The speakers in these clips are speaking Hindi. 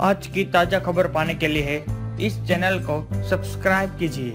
आज की ताजा खबर पाने के लिए इस चैनल को सब्सक्राइब कीजिए।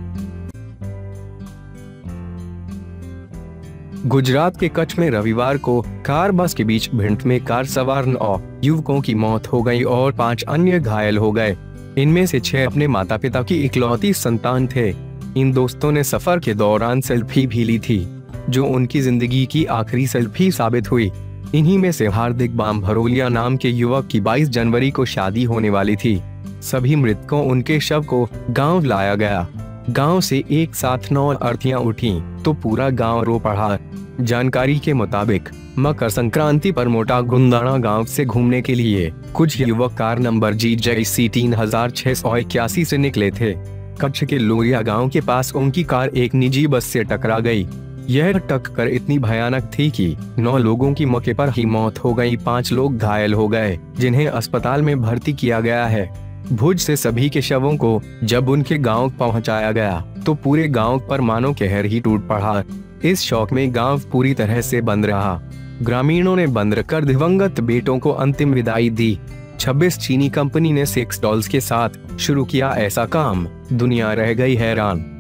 गुजरात के कच्छ में रविवार को कार बस के बीच भिड़ंत में कार सवार 9 युवकों की मौत हो गई और 5 अन्य घायल हो गए। इनमें से 6 अपने माता पिता की इकलौती संतान थे। इन दोस्तों ने सफर के दौरान सेल्फी भी ली थी, जो उनकी जिंदगी की आखिरी सेल्फी साबित हुई। इन्हीं में से हार्दिक बाम्भरोलिया नाम के युवक की 22 जनवरी को शादी होने वाली थी। सभी मृतकों उनके शव को गांव लाया गया। गांव से एक साथ 9 अर्थियां उठी तो पूरा गांव रो पड़ा। जानकारी के मुताबिक मकर संक्रांति पर मोटा गुदाना गांव से घूमने के लिए कुछ युवक कार नंबर GJC 3681 से निकले थे। कच्छ के लोरिया गांव के पास उनकी कार एक निजी बस से टकरा गई। यह टक्कर इतनी भयानक थी कि 9 लोगों की मौके पर ही मौत हो गई, 5 लोग घायल हो गए, जिन्हें अस्पताल में भर्ती किया गया है। भुज से सभी के शवों को जब उनके गांव पहुंचाया गया तो पूरे गांव पर मानो कहर ही टूट पड़ा। इस शौक में गांव पूरी तरह से बंद रहा। ग्रामीणों ने बंद कर दिवंगत बेटों को अंतिम विदाई दी। 26 चीनी कंपनी ने सेक्स डॉल्स के साथ शुरू किया ऐसा काम, दुनिया रह गई हैरान।